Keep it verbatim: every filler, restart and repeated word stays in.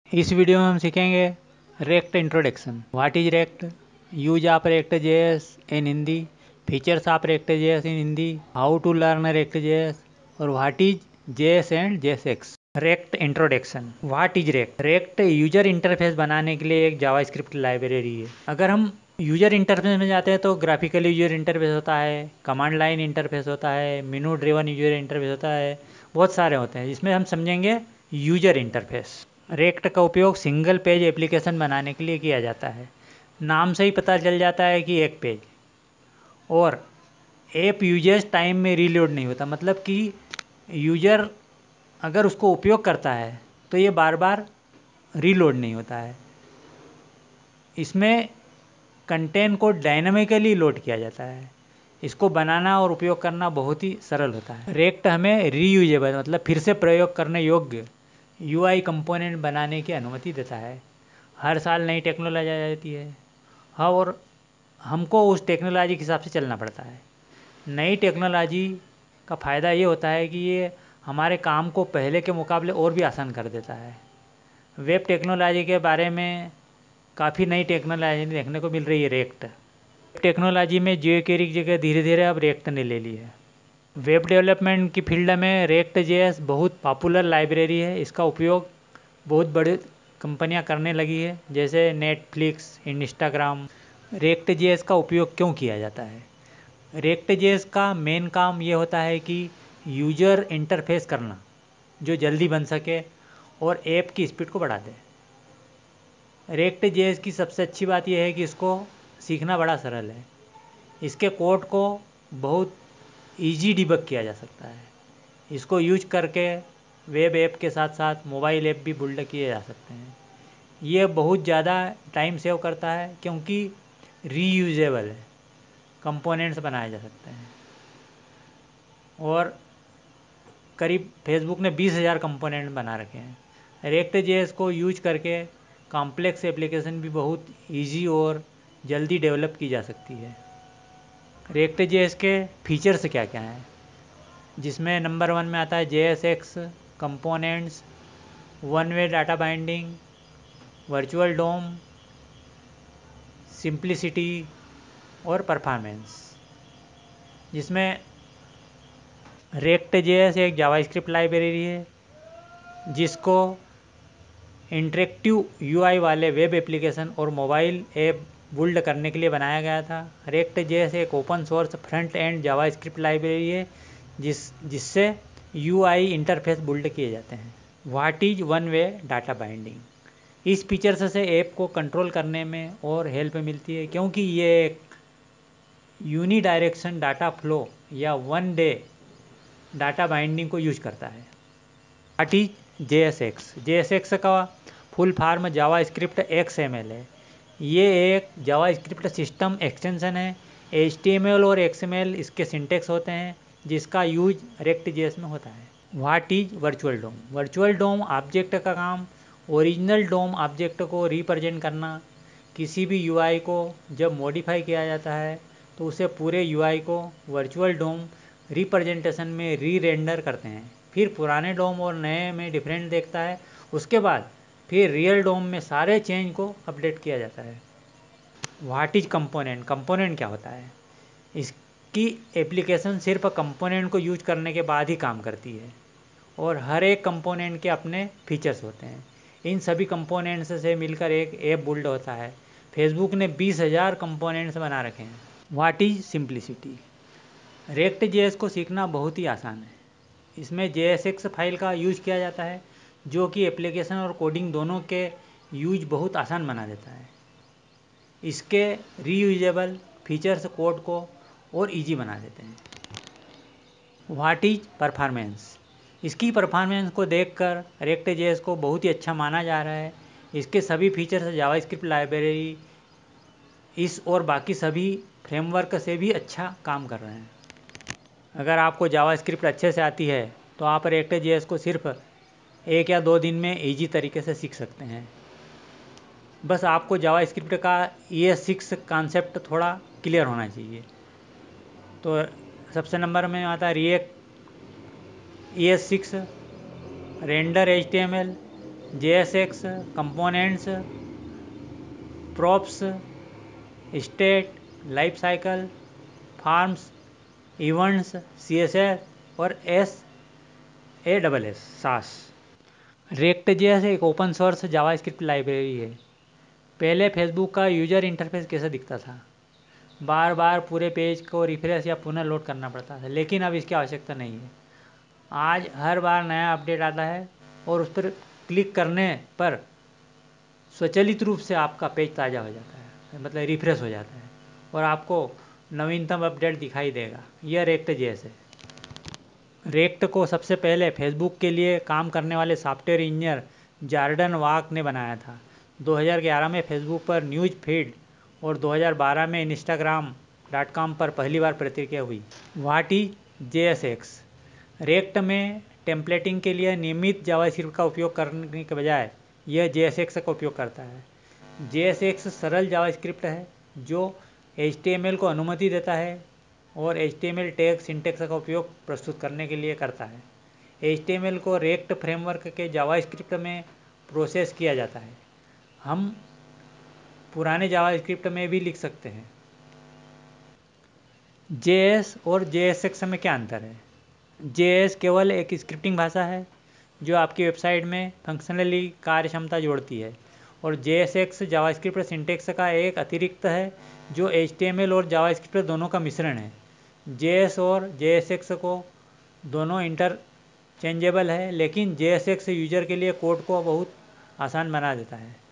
इस वीडियो में हम सीखेंगे React introduction. What is React, use of React JS in Hindi, features of React JS in Hindi, how to learn React JS और what is JS and JSX. React introduction. What is React? React user interface बनाने के लिए एक JavaScript library है। अगर हम user interface में जाते हैं तो ग्राफिकल यूजर इंटरफेस होता है, कमांड लाइन इंटरफेस होता है, मेनू ड्रिवन यूजर इंटरफेस होता है, बहुत सारे होते हैं। इसमें हम समझेंगे यूजर इंटरफेस। रेक्ट का उपयोग सिंगल पेज एप्लीकेशन बनाने के लिए किया जाता है। नाम से ही पता चल जाता है कि एक पेज, और ऐप यूजर्स टाइम में रीलोड नहीं होता। मतलब कि यूजर अगर उसको उपयोग करता है तो ये बार बार रीलोड नहीं होता है। इसमें कंटेंट को डायनामिकली लोड किया जाता है। इसको बनाना और उपयोग करना बहुत ही सरल होता है। रेक्ट हमें रीयूजेबल मतलब फिर से प्रयोग करने योग्य यूआई कंपोनेंट बनाने की अनुमति देता है। हर साल नई टेक्नोलॉजी आ जाती है, हाँ, और हमको उस टेक्नोलॉजी के हिसाब से चलना पड़ता है। नई टेक्नोलॉजी का फ़ायदा ये होता है कि ये हमारे काम को पहले के मुकाबले और भी आसान कर देता है। वेब टेक्नोलॉजी के बारे में काफ़ी नई टेक्नोलॉजी देखने को मिल रही है। रेक्ट टेक्नोलॉजी में ज्योक्वेरी की जगह धीरे धीरे अब रेक्ट ने ले ली है। वेब डेवलपमेंट की फील्ड में रेक्ट जेएस बहुत पॉपुलर लाइब्रेरी है। इसका उपयोग बहुत बड़ी कंपनियां करने लगी है, जैसे नेटफ्लिक्स, इंस्टाग्राम। रेक्ट जेएस का उपयोग क्यों किया जाता है? रेक्ट जेएस का मेन काम ये होता है कि यूजर इंटरफेस करना जो जल्दी बन सके और ऐप की स्पीड को बढ़ा दे। रेक्ट जेएस की सबसे अच्छी बात यह है कि इसको सीखना बड़ा सरल है। इसके कोड को बहुत इजी डिबग किया जा सकता है। इसको यूज करके वेब ऐप के साथ साथ मोबाइल ऐप भी बिल्ड किए जा सकते हैं। ये बहुत ज़्यादा टाइम सेव करता है क्योंकि रीयूजेबल है, कंपोनेंट्स बनाए जा सकते हैं। और करीब फेसबुक ने बीस हज़ार कंपोनेंट बना रखे हैं। रेक्ट जेएस को यूज करके कॉम्प्लेक्स एप्लीकेशन भी बहुत इजी और जल्दी डेवलप की जा सकती है। रेक्ट जेएस के फीचर्स क्या क्या हैं, जिसमें नंबर वन में आता है JSX components, one way data binding, virtual DOM, simplicity और परफॉर्मेंस। जिसमें रेक्ट जेएस एक जावास्क्रिप्ट लाइब्रेरी है जिसको इंटरेक्टिव यूआई वाले वेब एप्लीकेशन और मोबाइल ऐप बिल्ड करने के लिए बनाया गया था। रेक्ट जेएस एक open source front end JavaScript library है जिस जिससे यूआई इंटरफेस बिल्ड किए जाते हैं। What is one way data binding? इस फीचर्स से ऐप को कंट्रोल करने में और हेल्प मिलती है क्योंकि ये एक यूनी डायरेक्शन डाटा फ्लो या वन डे डाटा बाइंडिंग को यूज करता है। What is JSX? जेएसएक्स का फुल फार्म जावास्क्रिप्ट एक्सएमएल है। ये एक जावास्क्रिप्ट सिस्टम एक्सटेंशन है। एचटीएमएल और एक्सएमएल इसके सिंटेक्स होते हैं जिसका यूज रेक्ट जेएस में होता है। What is virtual DOM? Virtual DOM object का काम ओरिजिनल डोम ऑब्जेक्ट को रिप्रेजेंट करना। किसी भी यूआई को जब मॉडिफाई किया जाता है तो उसे पूरे यूआई को वर्चुअल डोम रिप्रेजेंटेशन में री रेंडर करते हैं। फिर पुराने डोम और नए में डिफरेंट देखता है। उसके बाद फिर रियल डोम में सारे चेंज को अपडेट किया जाता है। What is component? कंपोनेंट क्या होता है? इसकी एप्लीकेशन सिर्फ कंपोनेंट को यूज करने के बाद ही काम करती है और हर एक कंपोनेंट के अपने फीचर्स होते हैं। इन सभी कंपोनेंट्स से मिलकर एक ऐप बिल्ड होता है। फेसबुक ने बीस हज़ार कंपोनेंट्स बना रखे हैं। What is simplicity? React JS को सीखना बहुत ही आसान है। इसमें जेएसएक्स फाइल का यूज किया जाता है जो कि एप्लीकेशन और कोडिंग दोनों के यूज बहुत आसान बना देता है। इसके रीयूजेबल फीचर्स कोड को और इजी बना देते हैं। What is performance? इसकी परफॉर्मेंस को देखकर रेक्ट जेएस को बहुत ही अच्छा माना जा रहा है। इसके सभी फीचर्स जावास्क्रिप्ट लाइब्रेरी इस और बाकी सभी फ्रेमवर्क से भी अच्छा काम कर रहे हैं। अगर आपको जावास्क्रिप्ट अच्छे से आती है तो आप रेक्ट जेएस को सिर्फ एक या दो दिन में इजी तरीके से सीख सकते हैं। बस आपको जावास्क्रिप्ट का ई एस सिक्स कॉन्सेप्ट थोड़ा क्लियर होना चाहिए। तो सबसे नंबर में आता है React E S six, render H T M L, J S X, components, props, state, life cycle, forms, events, C S S और S A double S Sass. React J S एक open source JavaScript library है। पहले Facebook का user interface कैसा दिखता था, बार बार पूरे page को रिफ्रेश या पुनः लोड करना पड़ता था, लेकिन अब इसकी आवश्यकता नहीं है। आज हर बार नया अपडेट आता है और उस पर क्लिक करने पर स्वचालित रूप से आपका पेज ताज़ा हो जाता है, मतलब रिफ्रेश हो जाता है और आपको नवीनतम अपडेट दिखाई देगा। यह रेक्ट जे एस है। रेक्ट को सबसे पहले फेसबुक के लिए काम करने वाले सॉफ्टवेयर इंजीनियर जॉर्डन वाक ने बनाया था। दो हज़ार ग्यारह में फेसबुक पर न्यूज़ फीड और दो हज़ार बारह में इंस्टाग्राम डॉट कॉम पर पहली बार प्रतिक्रिया हुई। What is J S X? React में टेम्पलेटिंग के लिए नियमित जावास्क्रिप्ट का उपयोग करने के बजाय यह जे एस एक्स का उपयोग करता है। जे एस एक्स सरल जावास्क्रिप्ट है जो एच टी एम एल को अनुमति देता है और H T M L tag syntax का उपयोग प्रस्तुत करने के लिए करता है। एच टी एम एल को रेक्ट फ्रेमवर्क के जावास्क्रिप्ट में प्रोसेस किया जाता है। हम पुराने जावास्क्रिप्ट में भी लिख सकते हैं। जे एस और जे एस एक्स में क्या अंतर है? जे एस केवल एक स्क्रिप्टिंग भाषा है जो आपकी वेबसाइट में फंक्शनली कार्यक्षमता जोड़ती है, और J S X JavaScript syntax का एक अतिरिक्त है जो एच टी एम एल और जावास्क्रिप्ट दोनों का मिश्रण है। जे एस और जे एस एक्स को दोनों इंटरचेंजेबल है, लेकिन जे एस एक्स यूजर के लिए कोड को बहुत आसान बना देता है।